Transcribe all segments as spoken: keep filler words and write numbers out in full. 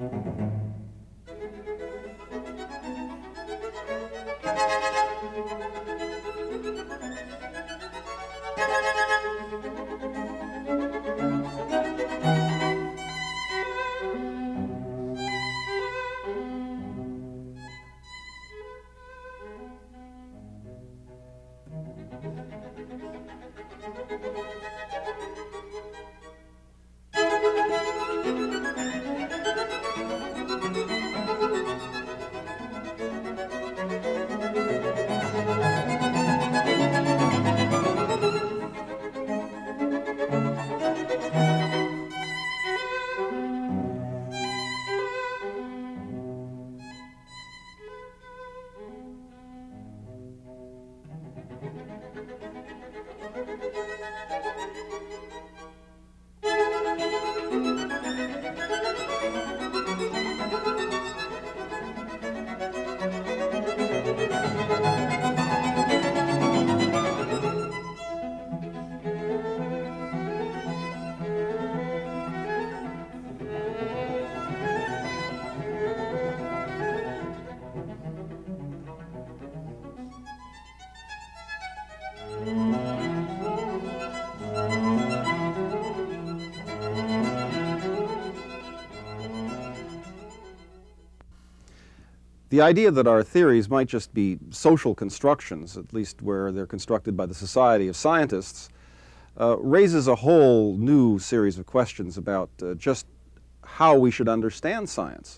The idea that our theories might just be social constructions, at least where they're constructed by the Society of Scientists, uh, raises a whole new series of questions about uh, just how we should understand science.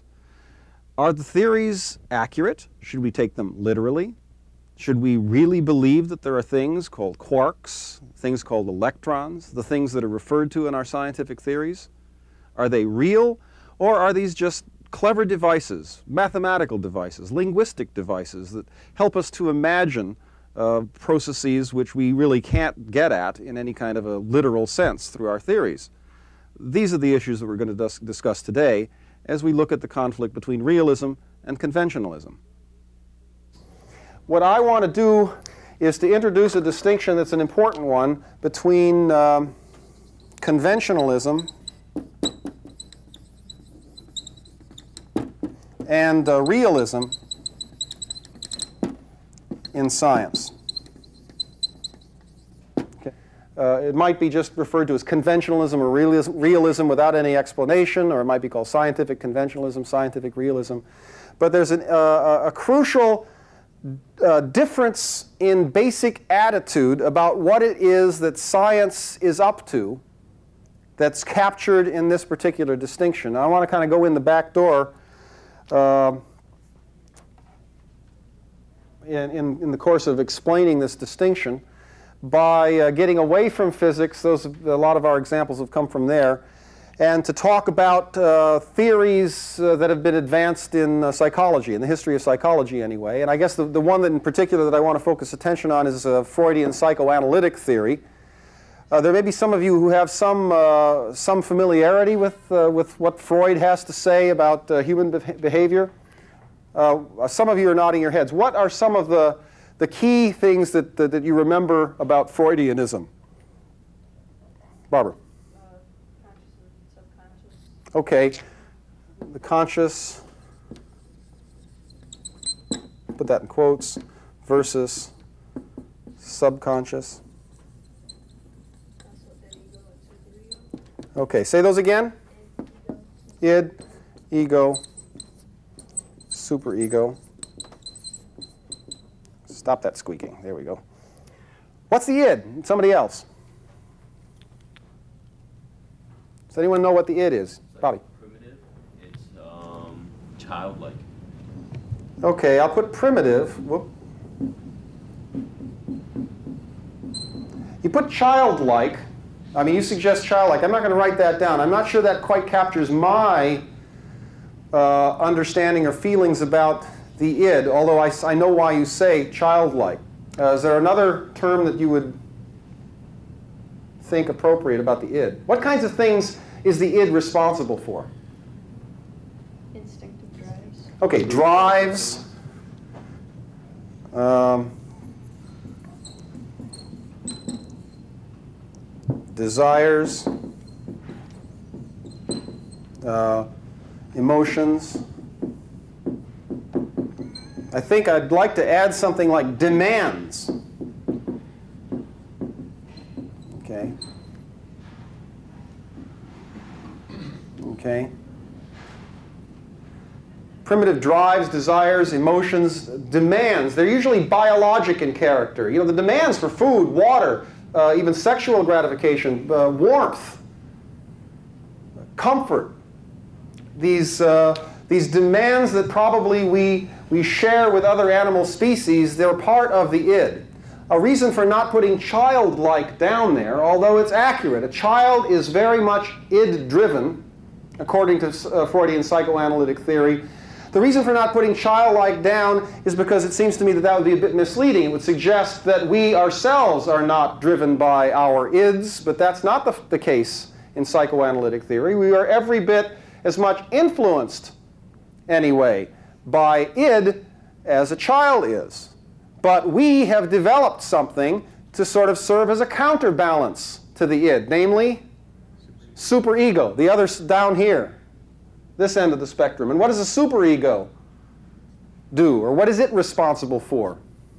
Are the theories accurate? Should we take them literally? Should we really believe that there are things called quarks, things called electrons, the things that are referred to in our scientific theories? Are they real, or are these just clever devices, mathematical devices, linguistic devices that help us to imagine uh, processes which we really can't get at in any kind of a literal sense through our theories? These are the issues that we're going to dis discuss today as we look at the conflict between realism and conventionalism. What I want to do is to introduce a distinction that's an important one between um, conventionalism and uh, realism in science. Okay. Uh, it might be just referred to as conventionalism or realism, realism without any explanation, or it might be called scientific conventionalism, scientific realism. But there's an, uh, a crucial uh, difference in basic attitude about what it is that science is up to that's captured in this particular distinction. Now, I want to kind of go in the back door Uh, in, in, in the course of explaining this distinction by uh, getting away from physics. Those, a lot of our examples have come from there, and to talk about uh, theories uh, that have been advanced in uh, psychology, in the history of psychology anyway. And I guess the, the one that in particular that I want to focus attention on is uh, Freudian psychoanalytic theory. Uh, there may be some of you who have some, uh, some familiarity with, uh, with what Freud has to say about uh, human be behavior. Uh, some of you are nodding your heads. What are some of the, the key things that, that, that you remember about Freudianism? Barbara? Uh, conscious and subconscious. Okay. The conscious, put that in quotes, versus subconscious. Okay, say those again. Id, ego, superego. Stop that squeaking. There we go. What's the id? Somebody else. Does anyone know what the id is? It's like Bobby. Primitive. It's um, childlike. Okay, I'll put primitive. Whoop. You put childlike. I mean, you suggest childlike. I'm not going to write that down. I'm not sure that quite captures my uh, understanding or feelings about the id, although I, I know why you say childlike. Uh, is there another term that you would think appropriate about the id? What kinds of things is the id responsible for? Instinctive drives. Okay, drives. Um, desires, uh, emotions. I think I'd like to add something like demands. Okay. Okay. Primitive drives, desires, emotions, demands. They're usually biologic in character. You know, the demands for food, water, uh, even sexual gratification, uh, warmth, comfort. These, uh, these demands that probably we, we share with other animal species, they're part of the id. A reason for not putting childlike down there, although it's accurate. A child is very much id-driven, according to uh, Freudian psychoanalytic theory. The reason for not putting childlike down is because it seems to me that that would be a bit misleading. It would suggest that we ourselves are not driven by our ids, but that's not the, the case in psychoanalytic theory. We are every bit as much influenced, anyway, by id as a child is. But we have developed something to sort of serve as a counterbalance to the id, namely superego, the other down here. This end of the spectrum. And what does a superego do? Or what is it responsible for?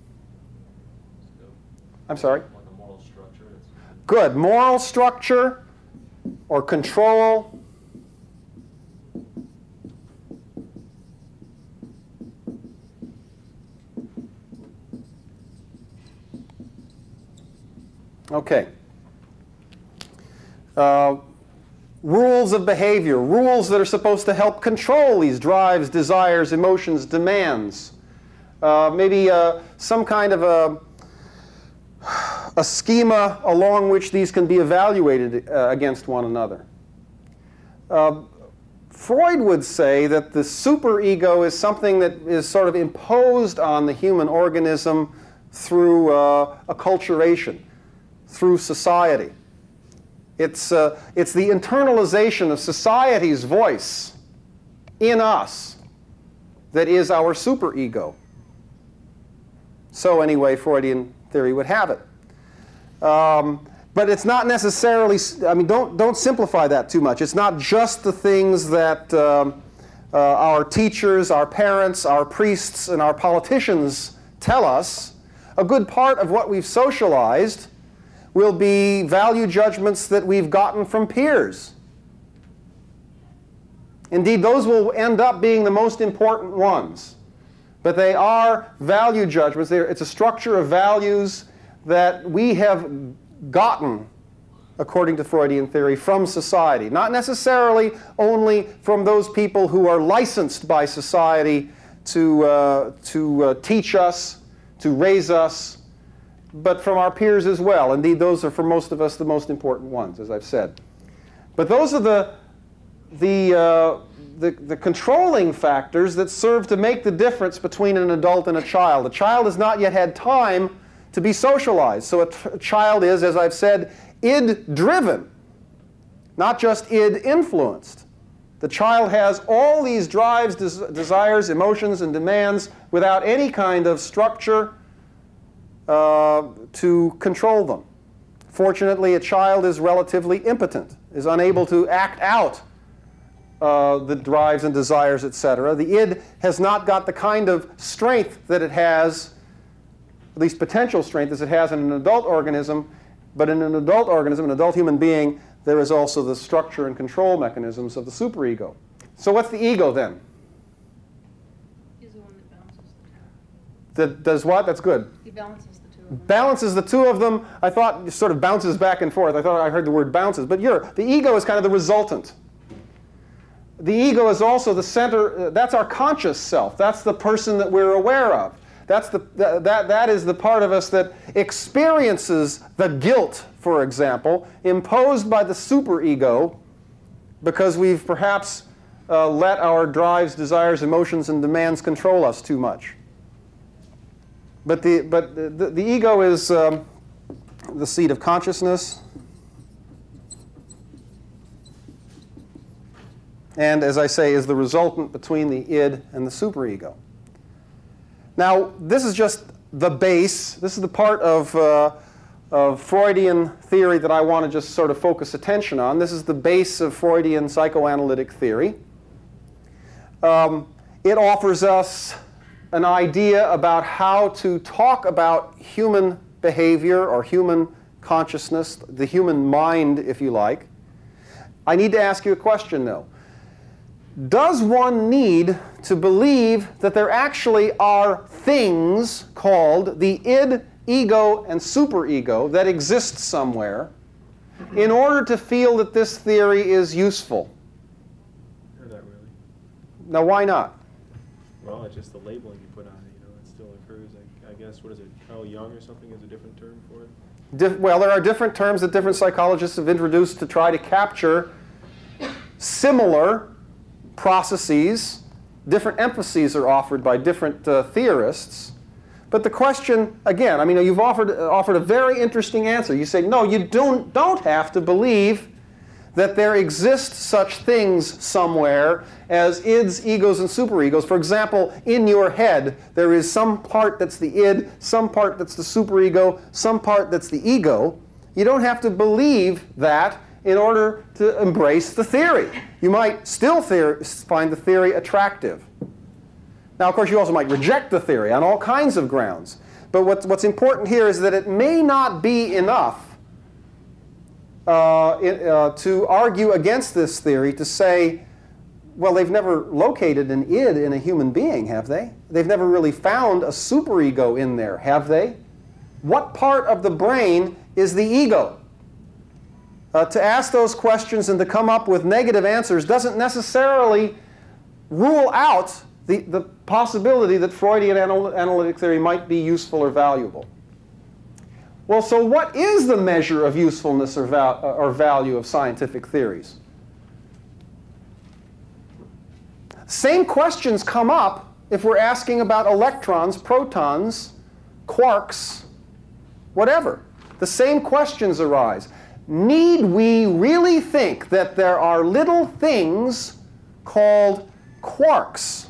I'm sorry? Like a moral structure. Good. Moral structure or control. Okay. Uh, Rules of behavior, rules that are supposed to help control these drives, desires, emotions, demands. Uh, maybe uh, some kind of a, a schema along which these can be evaluated uh, against one another. Uh, Freud would say that the superego is something that is sort of imposed on the human organism through uh, acculturation, through society. It's, uh, it's the internalization of society's voice in us that is our superego. So anyway, Freudian theory would have it. Um, but it's not necessarily, I mean, don't, don't simplify that too much. It's not just the things that um, uh, our teachers, our parents, our priests, and our politicians tell us. A good part of what we've socialized will be value judgments that we've gotten from peers. Indeed, those will end up being the most important ones. But they are value judgments. They're, it's a structure of values that we have gotten, according to Freudian theory, from society. Not necessarily only from those people who are licensed by society to, uh, to uh, teach us, to raise us, but from our peers as well. Indeed, those are, for most of us, the most important ones, as I've said. But those are the, the, uh, the, the controlling factors that serve to make the difference between an adult and a child. A child has not yet had time to be socialized. So a, t a child is, as I've said, id-driven, not just id-influenced. The child has all these drives, des desires, emotions, and demands without any kind of structure Uh, to control them. Fortunately, a child is relatively impotent, is unable to act out uh, the drives and desires, et cetera. The id has not got the kind of strength that it has, at least potential strength, as it has in an adult organism. But in an adult organism, an adult human being, there is also the structure and control mechanisms of the superego. So what's the ego then? He's the one that balances the two. That does what? That's good. He balances the two of them. Balances the two of them. I thought it sort of bounces back and forth. I thought I heard the word bounces. But you're, the ego is kind of the resultant. The ego is also the center. Uh, that's our conscious self. That's the person that we're aware of. That's the, th that, that is the part of us that experiences the guilt, for example, imposed by the superego because we've perhaps uh, let our drives, desires, emotions, and demands control us too much. But the, but the, the ego is um, the seat of consciousness. And, as I say, is the resultant between the id and the superego. Now, this is just the base. This is the part of, uh, of Freudian theory that I want to just sort of focus attention on. This is the base of Freudian psychoanalytic theory. Um, it offers us an idea about how to talk about human behavior or human consciousness, the human mind, if you like. I need to ask you a question, though. Does one need to believe that there actually are things called the id, ego, and superego that exist somewhere in order to feel that this theory is useful? Or not really. Now, why not? Well, it's just the labeling you put on it. You know, it still occurs. I, I guess, what is it, Carl Jung or something is a different term for it? Dif- well, there are different terms that different psychologists have introduced to try to capture similar processes. Different emphases are offered by different uh, theorists. But the question, again, I mean, you've offered, uh, offered a very interesting answer. You say, no, you don't, don't have to believe that there exist such things somewhere as ids, egos, and superegos. For example, in your head, there is some part that's the id, some part that's the superego, some part that's the ego. You don't have to believe that in order to embrace the theory. You might still find the theory attractive. Now, of course, you also might reject the theory on all kinds of grounds. But what's, what's important here is that it may not be enough uh, in, uh, to argue against this theory to say, well, they've never located an id in a human being, have they? They've never really found a superego in there, have they? What part of the brain is the ego? Uh, to ask those questions and to come up with negative answers doesn't necessarily rule out the, the possibility that Freudian anal analytic theory might be useful or valuable. Well, so what is the measure of usefulness or, val or value of scientific theories? Same questions come up if we're asking about electrons, protons, quarks, whatever. The same questions arise. Need we really think that there are little things called quarks,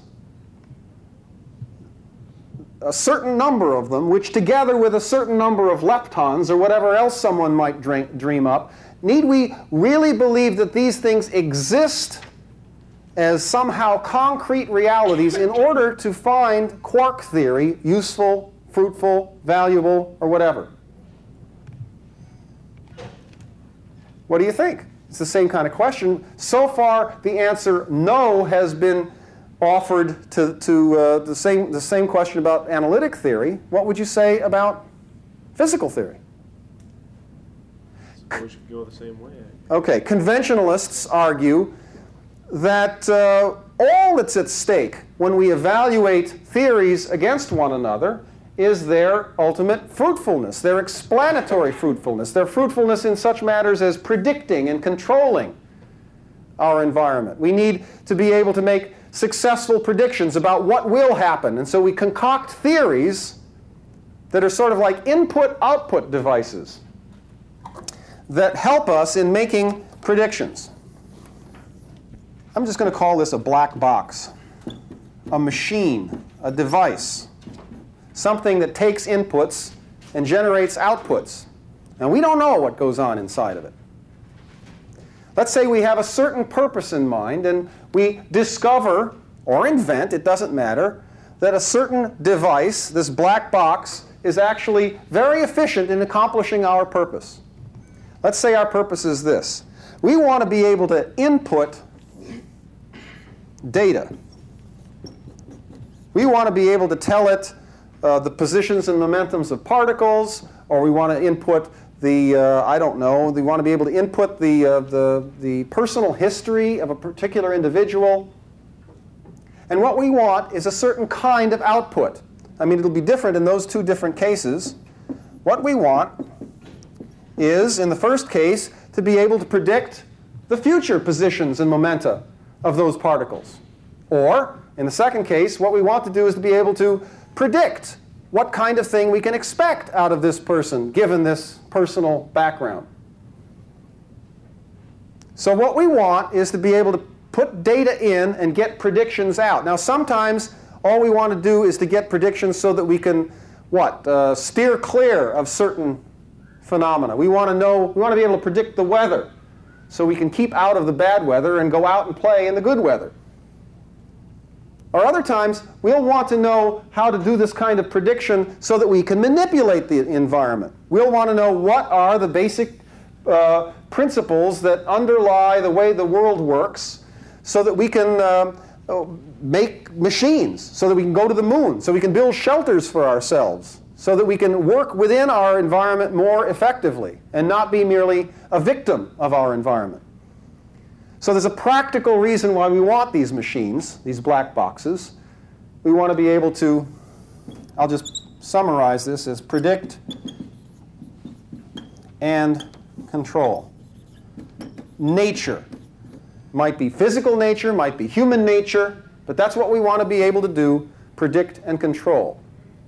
a certain number of them, which together with a certain number of leptons or whatever else someone might drink, dream up, need we really believe that these things exist as somehow concrete realities in order to find quark theory useful, fruitful, valuable, or whatever? What do you think? It's the same kind of question. So far, the answer no has been offered to, to uh, the, same, the same question about analytic theory. What would you say about physical theory? Suppose you could go the same way. Okay, conventionalists argue that uh, all that's at stake when we evaluate theories against one another is their ultimate fruitfulness, their explanatory fruitfulness, their fruitfulness in such matters as predicting and controlling our environment. We need to be able to make successful predictions about what will happen, and so we concoct theories that are sort of like input-output devices that help us in making predictions. I'm just going to call this a black box, a machine, a device. Something that takes inputs and generates outputs. And we don't know what goes on inside of it. Let's say we have a certain purpose in mind, and we discover, or invent, it doesn't matter, that a certain device, this black box, is actually very efficient in accomplishing our purpose. Let's say our purpose is this. We want to be able to input data. We want to be able to tell it Uh, the positions and momentums of particles, or we want to input the, uh, I don't know, we want to be able to input the, uh, the, the personal history of a particular individual. And what we want is a certain kind of output. I mean, it'll be different in those two different cases. What we want is, in the first case, to be able to predict the future positions and momenta of those particles. Or, in the second case, what we want to do is to be able to predict what kind of thing we can expect out of this person, given this personal background. So what we want is to be able to put data in and get predictions out. Now, sometimes all we want to do is to get predictions so that we can, what, uh, steer clear of certain phenomena. We want to know, we want to be able to predict the weather so we can keep out of the bad weather and go out and play in the good weather. Or other times, we'll want to know how to do this kind of prediction so that we can manipulate the environment. We'll want to know what are the basic uh, principles that underlie the way the world works so that we can uh, make machines, so that we can go to the moon, so we can build shelters for ourselves, so that we can work within our environment more effectively and not be merely a victim of our environment. So there's a practical reason why we want these machines, these black boxes. We want to be able to, I'll just summarize this as predict and control. Nature. Might be physical nature, might be human nature, but that's what we want to be able to do, predict and control.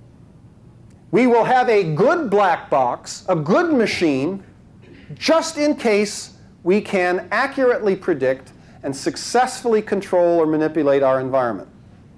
We will have a good black box, a good machine, just in case we can accurately predict and successfully control or manipulate our environment.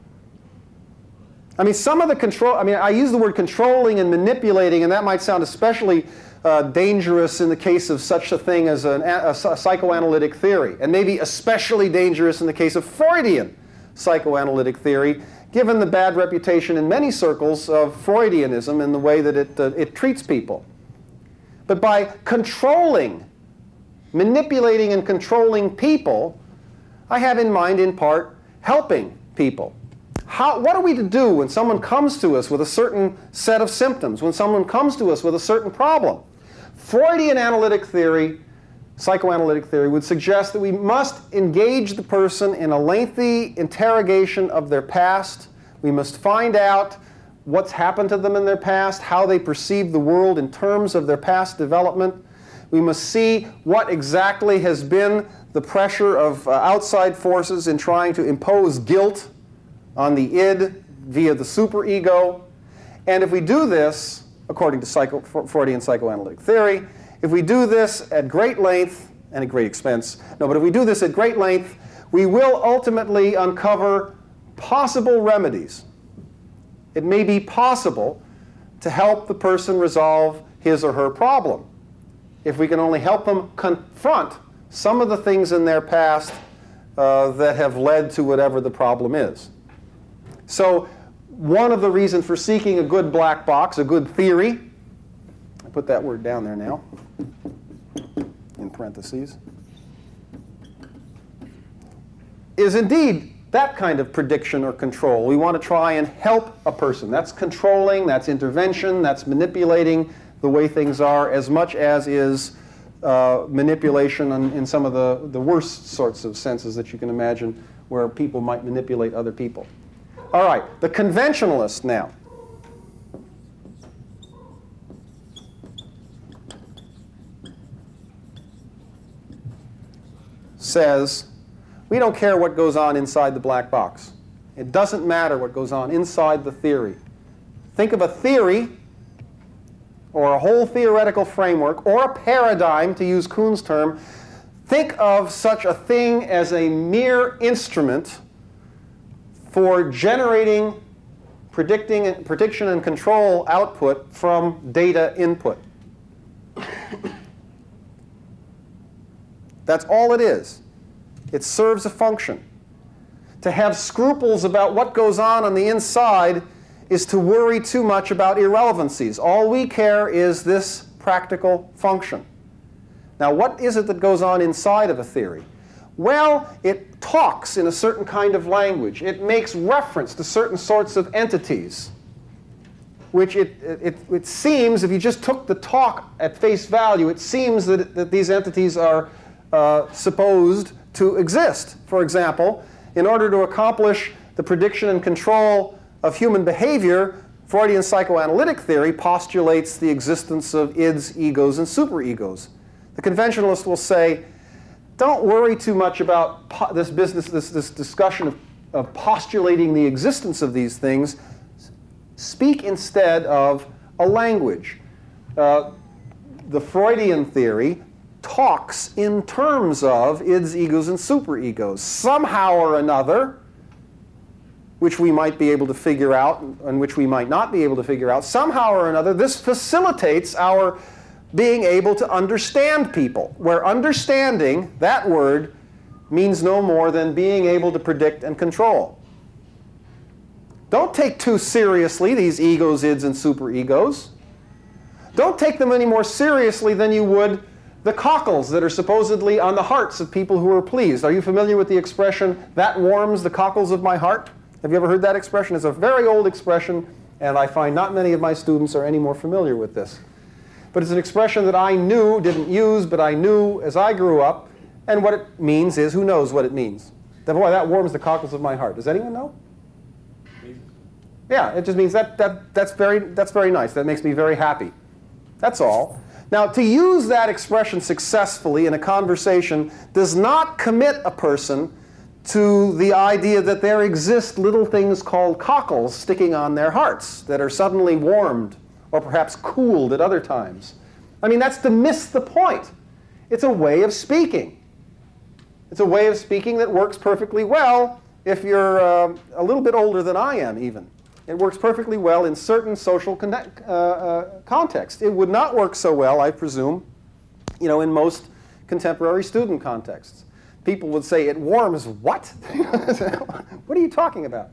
I mean, some of the control, I mean, I use the word controlling and manipulating, and that might sound especially uh, dangerous in the case of such a thing as an, a, a psychoanalytic theory, and maybe especially dangerous in the case of Freudian psychoanalytic theory, given the bad reputation in many circles of Freudianism in the way that it, uh, it treats people. But by controlling, manipulating and controlling people, I have in mind, in part, helping people. How, what are we to do when someone comes to us with a certain set of symptoms, when someone comes to us with a certain problem? Freudian analytic theory, psychoanalytic theory, would suggest that we must engage the person in a lengthy interrogation of their past. We must find out what's happened to them in their past, how they perceive the world in terms of their past development. We must see what exactly has been the pressure of uh, outside forces in trying to impose guilt on the id via the superego. And if we do this, according to psycho Freudian psychoanalytic theory, if we do this at great length and at great expense, no, but if we do this at great length, we will ultimately uncover possible remedies. It may be possible to help the person resolve his or her problem, if we can only help them confront some of the things in their past uh, that have led to whatever the problem is. So one of the reasons for seeking a good black box, a good theory, I put that word down there now in parentheses, is indeed that kind of prediction or control. We want to try and help a person. That's controlling, that's intervention, that's manipulating the way things are, as much as is uh, manipulation in, in some of the, the worst sorts of senses that you can imagine, where people might manipulate other people. All right, the conventionalist now. Says, we don't care what goes on inside the black box. It doesn't matter what goes on inside the theory. Think of a theory, or a whole theoretical framework, or a paradigm, to use Kuhn's term. Think of such a thing as a mere instrument for generating, predicting, prediction and control output from data input. That's all it is. It serves a function. To have scruples about what goes on on the inside is to worry too much about irrelevancies. All we care is this practical function. Now, what is it that goes on inside of a theory? Well, it talks in a certain kind of language. It makes reference to certain sorts of entities, which it, it, it seems, if you just took the talk at face value, it seems that, that these entities are uh, supposed to exist. For example, in order to accomplish the prediction and control of human behavior, Freudian psychoanalytic theory postulates the existence of ids, egos, and superegos. The conventionalist will say, don't worry too much about po this business, this, this discussion of, of postulating the existence of these things. Speak instead of a language. Uh, the Freudian theory talks in terms of ids, egos, and superegos. Somehow or another, which we might be able to figure out and which we might not be able to figure out, somehow or another, this facilitates our being able to understand people, where understanding, that word, means no more than being able to predict and control. Don't take too seriously these egos, ids, and superegos. Don't take them any more seriously than you would the cockles that are supposedly on the hearts of people who are pleased. Are you familiar with the expression, that warms the cockles of my heart? Have you ever heard that expression? It's a very old expression, and I find not many of my students are any more familiar with this. But it's an expression that I knew, didn't use, but I knew as I grew up. And what it means is, who knows what it means? That, boy, that warms the cockles of my heart. Does anyone know? Yeah, it just means that, that, that's, very, that's very nice. That makes me very happy. That's all. Now, to use that expression successfully in a conversation does not commit a person to the idea that there exist little things called cockles sticking on their hearts that are suddenly warmed or perhaps cooled at other times. I mean, that's to miss the point. It's a way of speaking. It's a way of speaking that works perfectly well if you're uh, a little bit older than I am, even. It works perfectly well in certain social connect, uh, uh, contexts. It would not work so well, I presume, you know, in most contemporary student contexts. People would say, it warms what? What are you talking about?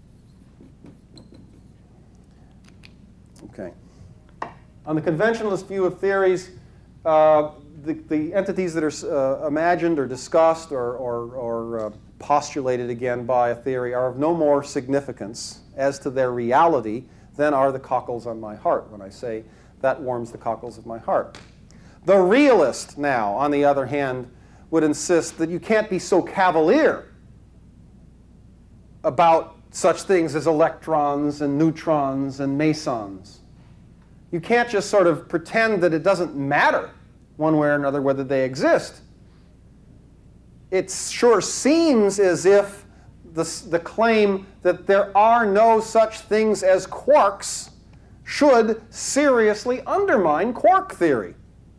Okay. On the conventionalist view of theories, uh, the, the entities that are uh, imagined or discussed or, or, or uh, postulated again by a theory are of no more significance as to their reality than are the cockles on my heart when I say that warms the cockles of my heart. The realist now, on the other hand, would insist that you can't be so cavalier about such things as electrons and neutrons and mesons. You can't just sort of pretend that it doesn't matter one way or another whether they exist. It sure seems as if the, the claim that there are no such things as quarks should seriously undermine quark theory.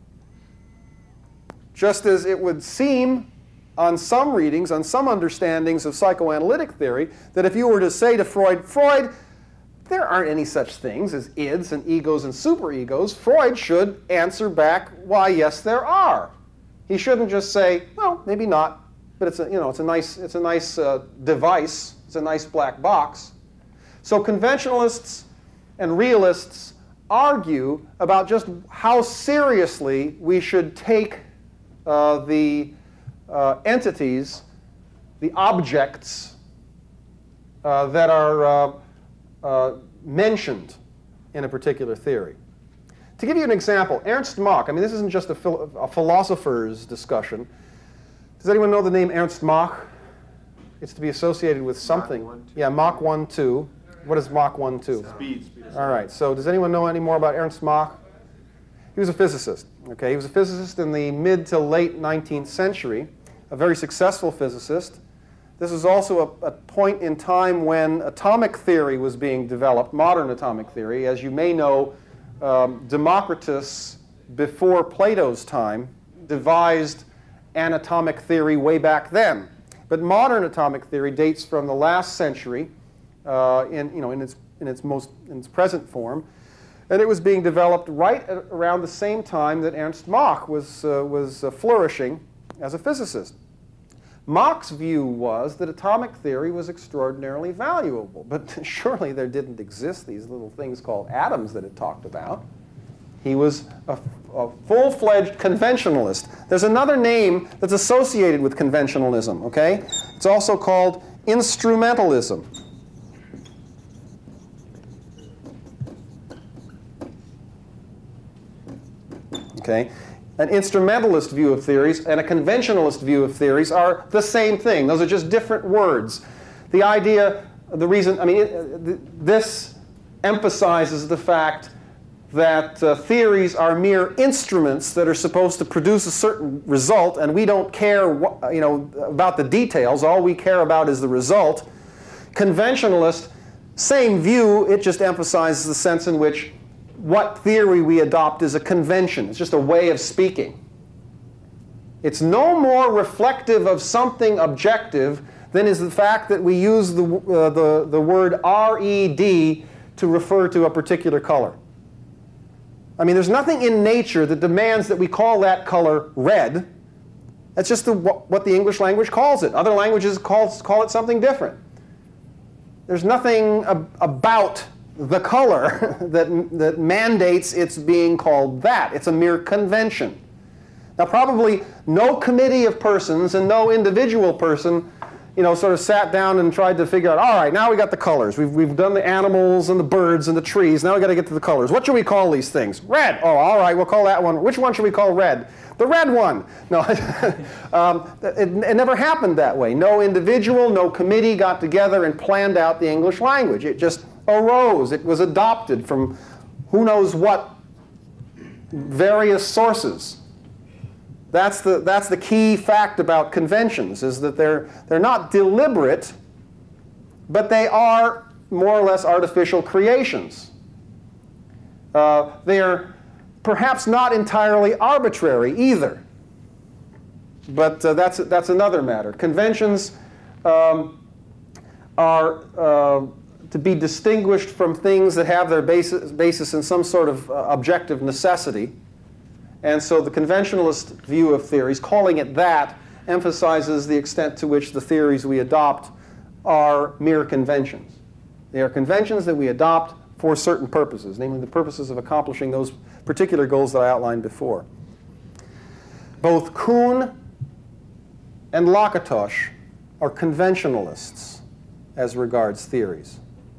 Just as it would seem on some readings, on some understandings of psychoanalytic theory, that if you were to say to Freud, Freud, there aren't any such things as ids and egos and superegos, Freud should answer back, why, yes, there are. He shouldn't just say, well, maybe not, but it's a, you know, it's a nice, it's a nice uh, device, it's a nice black box. So conventionalists and realists argue about just how seriously we should take uh, the uh, entities, the objects uh, that are uh, uh, mentioned in a particular theory. To give you an example, Ernst Mach, I mean, this isn't just a, phil a philosopher's discussion. Does anyone know the name Ernst Mach? It's to be associated with something. Mach one, yeah, Mach one two. What is Mach one two? Speed. speed All right, so does anyone know any more about Ernst Mach? He was a physicist. Okay, he was a physicist in the mid to late nineteenth century, a very successful physicist. This is also a, a point in time when atomic theory was being developed, modern atomic theory. As you may know, um, Democritus, before Plato's time, devised an atomic theory way back then. But modern atomic theory dates from the last century, uh, in, you know, in, its, in, its most, in its present form. And it was being developed right at around the same time that Ernst Mach was, uh, was uh, flourishing as a physicist. Mach's view was that atomic theory was extraordinarily valuable, but surely there didn't exist these little things called atoms that it talked about. He was a, a full-fledged conventionalist. There's another name that's associated with conventionalism, okay? It's also called instrumentalism. Okay? An instrumentalist view of theories and a conventionalist view of theories are the same thing. Those are just different words. The idea, the reason, I mean, it, this emphasizes the fact that uh, theories are mere instruments that are supposed to produce a certain result, and we don't care what, you know, about the details. All we care about is the result. Conventionalist, same view, it just emphasizes the sense in which what theory we adopt is a convention. It's just a way of speaking. It's no more reflective of something objective than is the fact that we use the, uh, the, the word R E D to refer to a particular color. I mean, there's nothing in nature that demands that we call that color red. That's just the, what the English language calls it. Other languages call, call it something different. there's nothing ab about the color that, that mandates its being called that. It's a mere convention. Now, probably no committee of persons and no individual person, you know, sort of sat down and tried to figure out, all right, now we got the colors. We've, we've done the animals and the birds and the trees. Now we got to get to the colors. What should we call these things? Red. Oh, all right, we'll call that one. Which one should we call red? The red one. No, um, it, it never happened that way. No individual, no committee got together and planned out the English language. It just arose. It was adopted from who knows what various sources. That's the, that's the key fact about conventions, is that they're, they're not deliberate, but they are more or less artificial creations. Uh, they're perhaps not entirely arbitrary either, but uh, that's, that's another matter. Conventions um, are uh, to be distinguished from things that have their basis, basis in some sort of uh, objective necessity. And so the conventionalist view of theories, calling it that, emphasizes the extent to which the theories we adopt are mere conventions. They are conventions that we adopt for certain purposes, namely the purposes of accomplishing those particular goals that I outlined before. Both Kuhn and Lakatos are conventionalists as regards theories.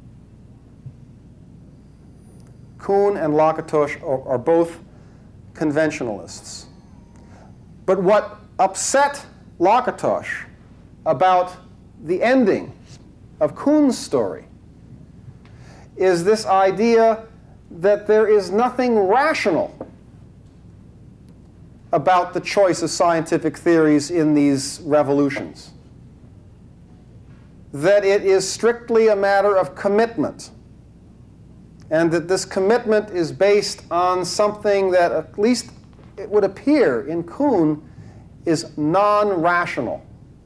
Kuhn and Lakatos are, are both conventionalists. But what upset Lakatos about the ending of Kuhn's story is this idea that there is nothing rational about the choice of scientific theories in these revolutions. That it is strictly a matter of commitment. And that this commitment is based on something that, at least it would appear in Kuhn, is non-rational.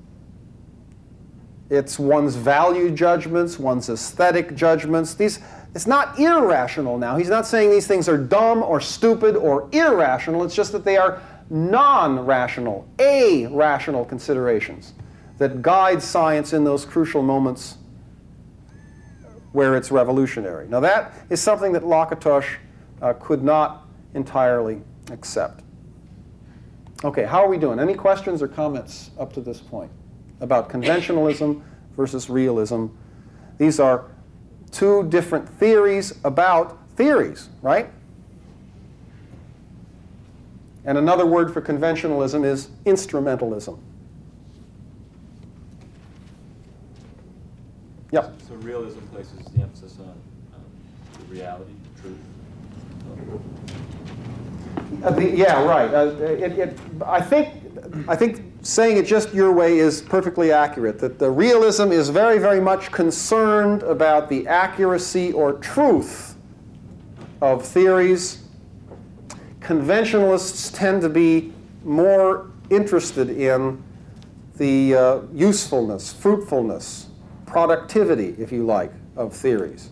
It's one's value judgments, one's aesthetic judgments. These, it's not irrational now. He's not saying these things are dumb or stupid or irrational. It's just that they are non-rational, a-rational considerations that guide science in those crucial moments where it's revolutionary. Now that is something that Lakatos uh, could not entirely accept. Okay, how are we doing? Any questions or comments up to this point about conventionalism versus realism? These are two different theories about theories, right? And another word for conventionalism is instrumentalism. Yep. So realism places the emphasis on um, the reality, the truth. Uh, the, yeah, right. Uh, it, it, I think, I think saying it just your way is perfectly accurate. That the realism is very, very much concerned about the accuracy or truth of theories. Conventionalists tend to be more interested in the uh, usefulness, fruitfulness, productivity, if you like, of theories.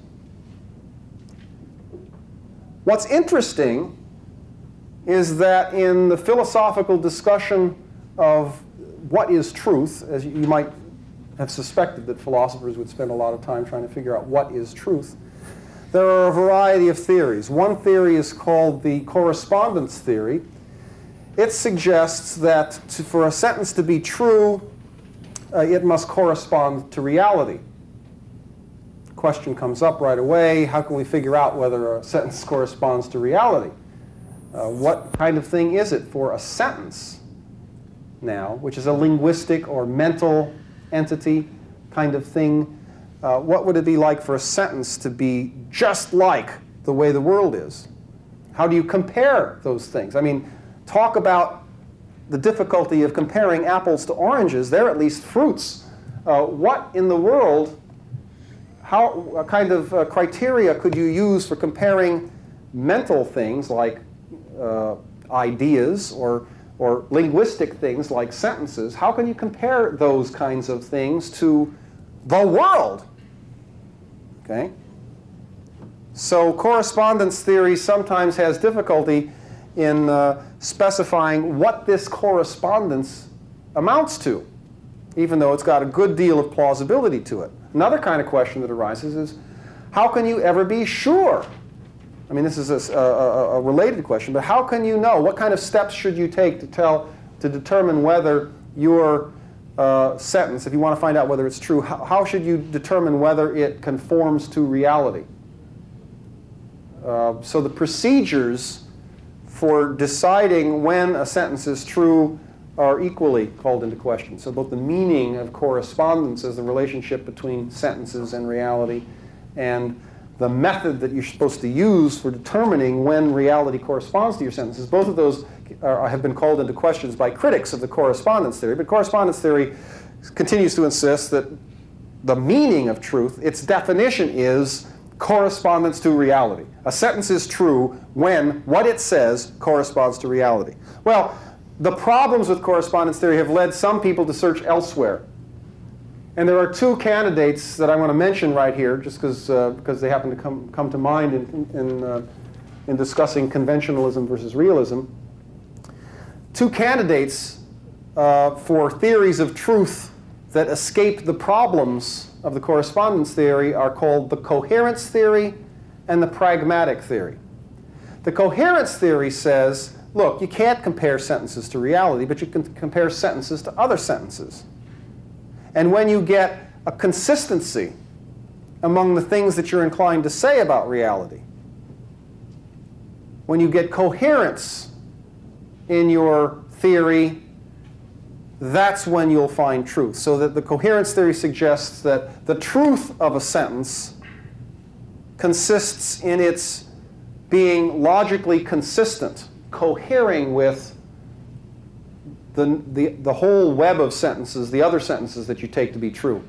What's interesting is that in the philosophical discussion of what is truth, as you might have suspected that philosophers would spend a lot of time trying to figure out what is truth, there are a variety of theories. One theory is called the correspondence theory. It suggests that to, for a sentence to be true, Uh, it must correspond to reality. The question comes up right away, how can we figure out whether a sentence corresponds to reality? Uh, what kind of thing is it for a sentence now, which is a linguistic or mental entity kind of thing? Uh, what would it be like for a sentence to be just like the way the world is? How do you compare those things? I mean, talk about the difficulty of comparing apples to oranges. They're at least fruits. Uh, what in the world, how what kind of uh, criteria could you use for comparing mental things like uh, ideas or, or linguistic things like sentences? How can you compare those kinds of things to the world? Okay? So correspondence theory sometimes has difficulty in uh, specifying what this correspondence amounts to. even though it's got a good deal of plausibility to it. Another kind of question that arises is, how can you ever be sure? I mean, this is a, a, a related question, but how can you know? What kind of steps should you take to tell, to determine whether your uh, sentence, if you want to find out whether it's true, how, how should you determine whether it conforms to reality? Uh, so the procedures for deciding when a sentence is true are equally called into question. So both the meaning of correspondence as the relationship between sentences and reality, and the method that you're supposed to use for determining when reality corresponds to your sentences, both of those are, have been called into questions by critics of the correspondence theory. But correspondence theory continues to insist that the meaning of truth, its definition is correspondence to reality. A sentence is true when what it says corresponds to reality. Well, the problems with correspondence theory have led some people to search elsewhere. And there are two candidates that I want to mention right here, just because uh, because they happen to come, come to mind in, in, uh, in discussing conventionalism versus realism. Two candidates uh, for theories of truth that escape the problems of the correspondence theory are called the coherence theory and the pragmatic theory. The coherence theory says, look, you can't compare sentences to reality, but you can compare sentences to other sentences. And when you get a consistency among the things that you're inclined to say about reality, when you get coherence in your theory, that's when you'll find truth. So that the coherence theory suggests that the truth of a sentence consists in its being logically consistent, cohering with the, the, the whole web of sentences, the other sentences that you take to be true.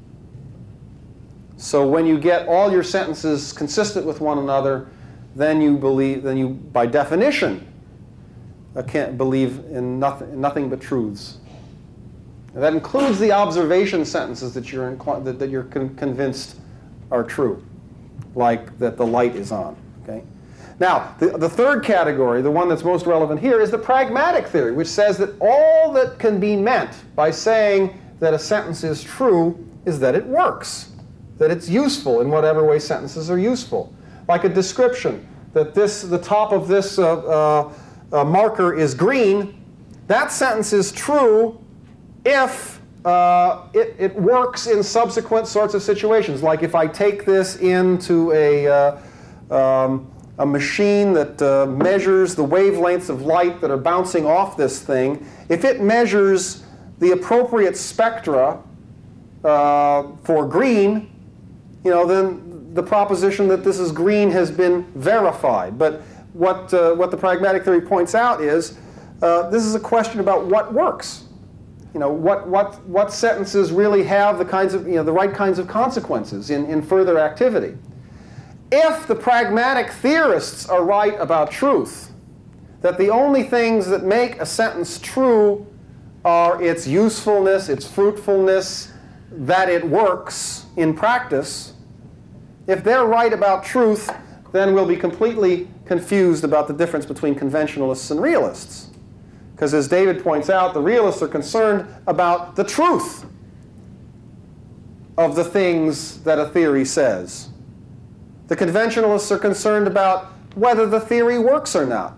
So when you get all your sentences consistent with one another, then you believe, then you, by definition, uh, can't believe in nothing, nothing but truths. And that includes the observation sentences that you're, that, that you're con convinced are true, like that the light is on. Okay? Now, the, the third category, the one that's most relevant here, is the pragmatic theory, which says that all that can be meant by saying that a sentence is true is that it works, that it's useful in whatever way sentences are useful. Like a description, that this, the top of this uh, uh, uh, marker is green, that sentence is true if uh, it, it works in subsequent sorts of situations. Like if I take this into a, uh, um, a machine that uh, measures the wavelengths of light that are bouncing off this thing, if it measures the appropriate spectra uh, for green, you know, then the proposition that this is green has been verified. But what, uh, what the pragmatic theory points out is uh, this is a question about what works. You know, what, what, what sentences really have the, kinds of, you know, the right kinds of consequences in, in further activity. If the pragmatic theorists are right about truth, that the only things that make a sentence true are its usefulness, its fruitfulness, that it works in practice, if they're right about truth, then we'll be completely confused about the difference between conventionalists and realists. Because as David points out, the realists are concerned about the truth of the things that a theory says. The conventionalists are concerned about whether the theory works or not.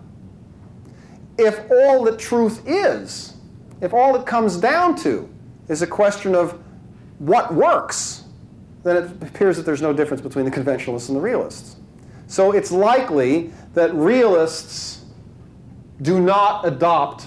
If all that truth is, if all it comes down to is a question of what works, then it appears that there's no difference between the conventionalists and the realists. So it's likely that realists do not adopt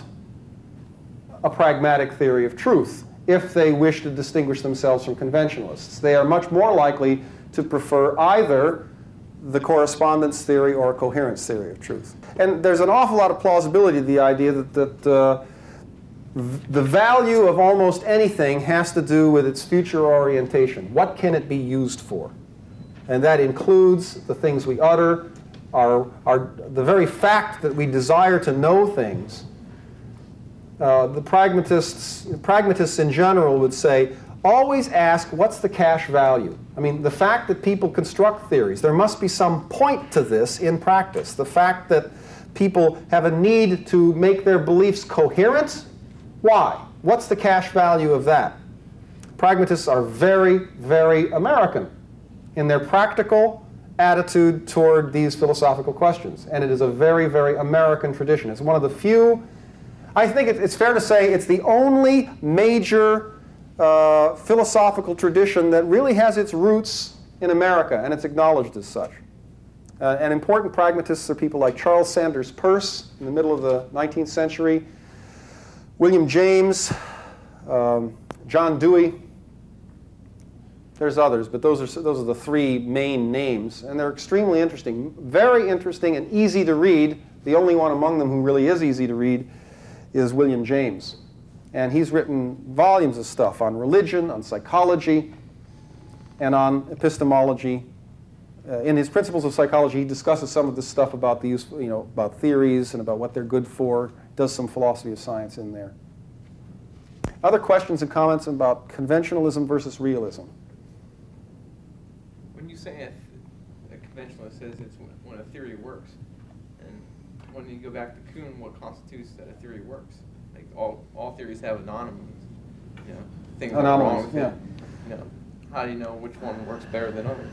a pragmatic theory of truth if they wish to distinguish themselves from conventionalists. They are much more likely to prefer either the correspondence theory or a coherence theory of truth. And there's an awful lot of plausibility to the idea that, that uh, the value of almost anything has to do with its future orientation. What can it be used for? And that includes the things we utter, our, our, the very fact that we desire to know things. Uh, the pragmatists, pragmatists in general would say, always ask, what's the cash value? I mean, the fact that people construct theories, there must be some point to this in practice. The fact that people have a need to make their beliefs coherent, why? What's the cash value of that? pragmatists are very, very American in their practical attitude toward these philosophical questions. And it is a very, very American tradition. It's one of the few, I think it, it's fair to say it's the only major uh, philosophical tradition that really has its roots in America, and it's acknowledged as such. Uh, and important pragmatists are people like Charles Sanders Peirce in the middle of the nineteenth century, William James, um, John Dewey. There's others, but those are, those are the three main names. And they're extremely interesting. Very interesting and easy to read. The only one among them who really is easy to read is William James. And he's written volumes of stuff on religion, on psychology, and on epistemology. Uh, in his Principles of Psychology, he discusses some of this stuff about the use, you know, about theories and about what they're good for. Does some philosophy of science in there. Other questions and comments about conventionalism versus realism? When you say a, a conventionalist says it's when, when a theory works, and when you go back to Kuhn, what constitutes that a theory works? Like all all theories have anomalies, you know, things that are wrong with yeah. it. You know, how do you know which one works better than others?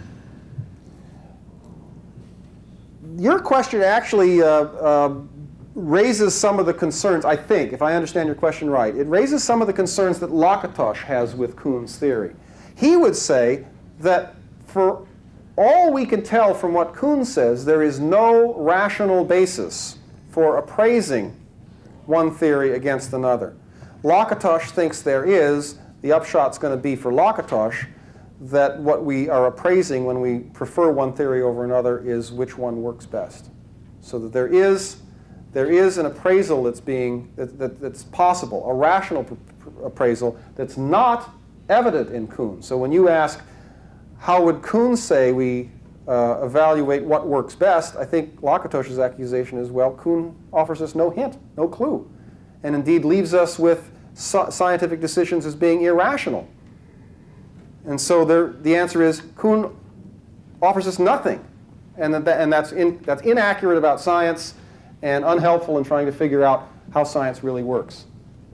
Your question actually uh, uh, raises some of the concerns, I think, if I understand your question right. It raises some of the concerns that Lakatos has with Kuhn's theory. He would say that for all we can tell from what Kuhn says, there is no rational basis for appraising one theory against another. Lakatos thinks there is. The upshot's going to be for Lakatos that what we are appraising when we prefer one theory over another is which one works best. So that there is, there is an appraisal that's being, that, that, that's possible, a rational appraisal that's not evident in Kuhn. So when you ask, how would Kuhn say we uh, evaluate what works best, I think Lakatos's accusation is, well, Kuhn offers us no hint, no clue, and indeed leaves us with so scientific decisions as being irrational. And so there, the answer is Kuhn offers us nothing, and, that, and that's, in, that's inaccurate about science and unhelpful in trying to figure out how science really works.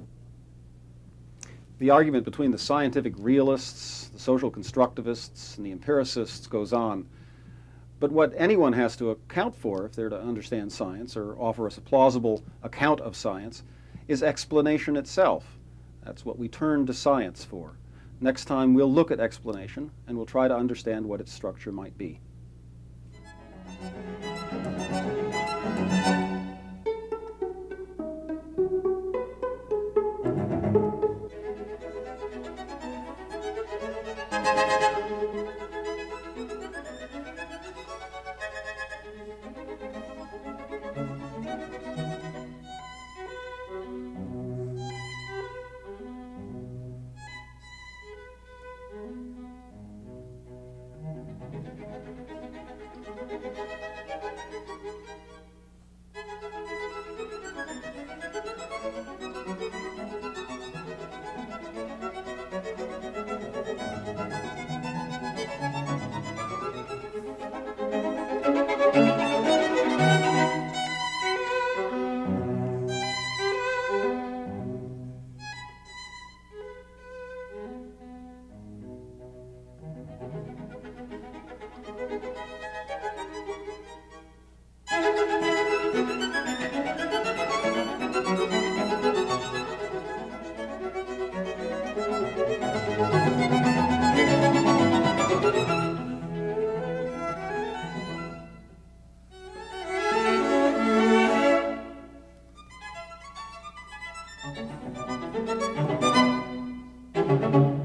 The argument between the scientific realists, the social constructivists, and the empiricists goes on. But what anyone has to account for, if they're to understand science or offer us a plausible account of science, is explanation itself. That's what we turn to science for. Next time we'll look at explanation and we'll try to understand what its structure might be. Thank you.